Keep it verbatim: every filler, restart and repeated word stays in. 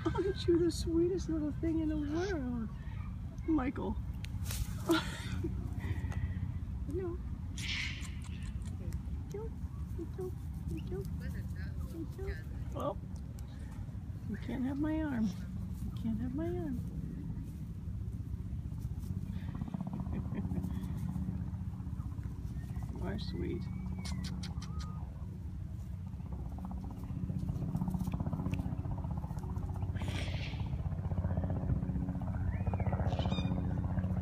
Aren't you the sweetest little thing in the world? Michael. No. Well, you can't have my arm. You can't have my arm. You are sweet.